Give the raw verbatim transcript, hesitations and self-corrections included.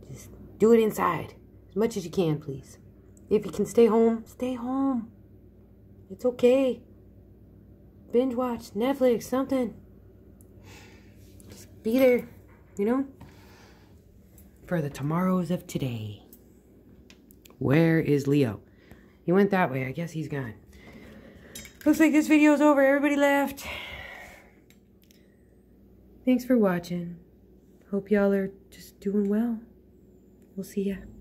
Just do it inside. As much as you can, please. If you can stay home, stay home. It's okay. Binge watch, Netflix, something. Just be there, you know? For the tomorrows of today. Where is Leo? He went that way. I guess he's gone. Looks like this video's over. Everybody left. Thanks for watching. Hope y'all are just doing well. We'll see ya.